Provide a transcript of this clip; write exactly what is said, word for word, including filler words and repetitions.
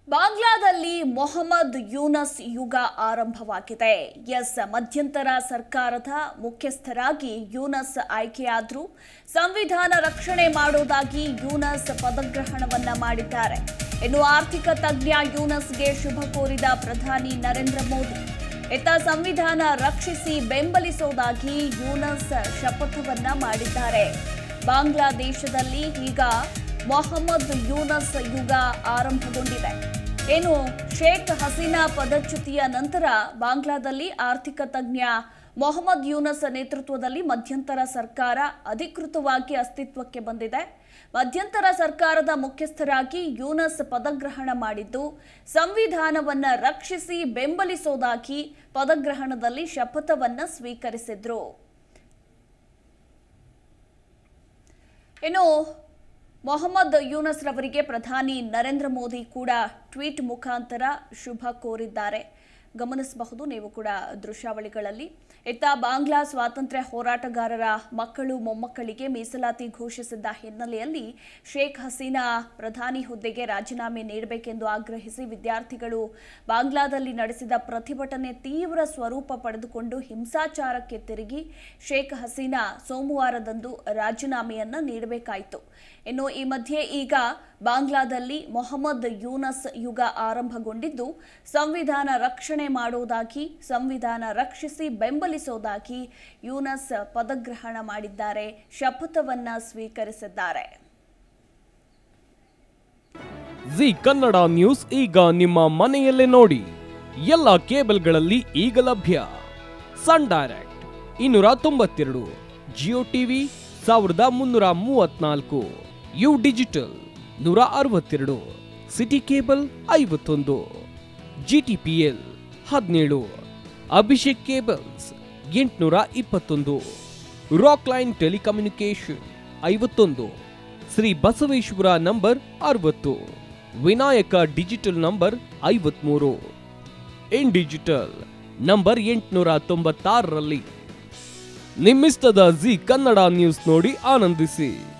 ಬಾಂಗ್ಲಾದಲ್ಲಿ ಮೊಹಮ್ಮದ್ ಯೂನಸ್ ಯುಗ ಆರಂಭವಾಗಿದೆ. ಎಸ್ ಮಧ್ಯಂತರ ಸರ್ಕಾರದ ಮುಖ್ಯಸ್ಥರಾಗಿ ಯೂನಸ್ ಆಯ್ಕೆಯಾದರು. ಸಂವಿಧಾನ ರಕ್ಷಣೆ ಮಾಡೋದಾಗಿ ಯೂನಸ್ ಪದಗ್ರಹಣವನ್ನ ಮಾಡಿದ್ದಾರೆ. ಇನ್ನು ಆರ್ಥಿಕ ತಜ್ಞ ಯೂನಸ್ಗೆ ಶುಭ ಕೋರಿದ ಪ್ರಧಾನಿ ನರೇಂದ್ರ ಮೋದಿ. ಇತ್ತ ಸಂವಿಧಾನ ರಕ್ಷಿಸಿ ಬೆಂಬಲಿಸೋದಾಗಿ ಯೂನಸ್ ಶಪಥವನ್ನ ಮಾಡಿದ್ದಾರೆ. ಬಾಂಗ್ಲಾದೇಶದಲ್ಲಿ ಈಗ ಮೊಹಮ್ಮದ್ ಯೂನಸ್ ಯುಗ ಆರಂಭಗೊಂಡಿದೆ. ಏನು ಶೇಖ್ ಹಸೀನಾ ಪದಚ್ಯುತಿಯ ನಂತರ ಬಾಂಗ್ಲಾದಲ್ಲಿ ಆರ್ಥಿಕ ತಜ್ಞ ಮೊಹಮ್ಮದ್ ಯೂನಸ್ ನೇತೃತ್ವದಲ್ಲಿ ಮಧ್ಯಂತರ ಸರ್ಕಾರ ಅಧಿಕೃತವಾಗಿ ಅಸ್ತಿತ್ವಕ್ಕೆ ಬಂದಿದೆ. ಮಧ್ಯಂತರ ಸರ್ಕಾರದ ಮುಖ್ಯಸ್ಥರಾಗಿ ಯೂನಸ್ ಪದಗ್ರಹಣ ಮಾಡಿದ್ದು, ಸಂವಿಧಾನವನ್ನ ರಕ್ಷಿಸಿ ಬೆಂಬಲಿಸೋದಾಗಿ ಪದಗ್ರಹಣದಲ್ಲಿ ಶಪಥವನ್ನ ಸ್ವೀಕರಿಸಿದ್ರು. ಇನ್ನು ಮೊಹಮ್ಮದ್ ಯೂನಸ್ ರವರಿಗೆ ಪ್ರಧಾನಿ ನರೇಂದ್ರ ಮೋದಿ ಕೂಡ ಟ್ವೀಟ್ ಮುಖಾಂತರ ಶುಭ ಕೋರಿದ್ದಾರೆ. ಗಮನಿಸಬಹುದು ನೀವು ಕೂಡ ದೃಶ್ಯಾವಳಿಗಳಲ್ಲಿ. ಇತ್ತ ಬಾಂಗ್ಲಾ ಸ್ವಾತಂತ್ರ್ಯ ಹೋರಾಟಗಾರರ ಮಕ್ಕಳು ಮೊಮ್ಮಕ್ಕಳಿಗೆ ಮೀಸಲಾತಿ ಘೋಷಿಸಿದ್ದ ಹಿನ್ನೆಲೆಯಲ್ಲಿ ಶೇಖ್ ಹಸೀನಾ ಪ್ರಧಾನಿ ಹುದ್ದೆಗೆ ರಾಜೀನಾಮೆ ನೀಡಬೇಕೆಂದು ಆಗ್ರಹಿಸಿ ವಿದ್ಯಾರ್ಥಿಗಳು ಬಾಂಗ್ಲಾದಲ್ಲಿ ನಡೆಸಿದ ಪ್ರತಿಭಟನೆ ತೀವ್ರ ಸ್ವರೂಪ ಪಡೆದುಕೊಂಡು ಹಿಂಸಾಚಾರಕ್ಕೆ ತಿರುಗಿ ಶೇಖ್ ಹಸೀನಾ ಸೋಮವಾರದಂದು ರಾಜೀನಾಮೆಯನ್ನ ನೀಡಬೇಕಾಯಿತು. ಇನ್ನು ಈ ಮಧ್ಯೆ ಈಗ ಬಾಂಗ್ಲಾದಲ್ಲಿ ಮೊಹಮ್ಮದ್ ಯೂನಸ್ ಯುಗ ಆರಂಭಗೊಂಡಿದ್ದು, ಸಂವಿಧಾನ ರಕ್ಷಣೆ ಮಾಡೋದಾಗಿ, ಸಂವಿಧಾನ ರಕ್ಷಿಸಿ ಬೆಂಬಲಿಸೋದಾಗಿ ಯೂನಸ್ ಪದಗ್ರಹಣ ಮಾಡಿದ್ದಾರೆ, ಶಪಥವನ್ನ ಸ್ವೀಕರಿಸಿದ್ದಾರೆ. ಜಿ ಕನ್ನಡ ನ್ಯೂಸ್ ಈಗ ನಿಮ್ಮ ಮನೆಯಲ್ಲೇ ನೋಡಿ. ಎಲ್ಲ ಕೇಬಲ್ಗಳಲ್ಲಿ ಈಗ ಲಭ್ಯ. ಸನ್ ಡೈರೆಕ್ಟ್ ಇನ್ನೂರ ತೊಂಬತ್ತೆರಡು, ಜಿಯೋ ಟಿವಿ ಸಾವಿರದ ಮುನ್ನೂರ ಮೂವತ್ನಾಲ್ಕು, ಯು ಡಿಜಿಟಲ್ ನೂರ ಅರವತ್ತೆರಡು, ಸಿಟಿ ಕೇಬಲ್ ಐವತ್ತೊಂದು, ಜಿಟಿಪಿಎಲ್ ಹದಿನೇಳು, ಅಭಿಷೇಕ್ ಕೇಬಲ್ಸ್ ಎಂಟುನೂರ ಇಪ್ಪತ್ತೊಂದು, ರಾಕ್ ಲೈನ್ ಟೆಲಿಕಮ್ಯುನಿಕೇಶನ್ ಐವತ್ತೊಂದು, ಶ್ರೀ ಬಸವೇಶ್ವರ ನಂಬರ್ ಅರವತ್ತು, ವಿನಾಯಕ ಡಿಜಿಟಲ್ ನಂಬರ್ ಐವತ್ಮೂರು, ಇನ್ ಡಿಜಿಟಲ್ ನಂಬರ್ ಎಂಟುನೂರ ತೊಂಬತ್ತಾರರಲ್ಲಿ. ನಿಮ್ಮಿಸ್ತದ ಜಿ ಕನ್ನಡ ನ್ಯೂಸ್ ನೋಡಿ ಆನಂದಿಸಿ.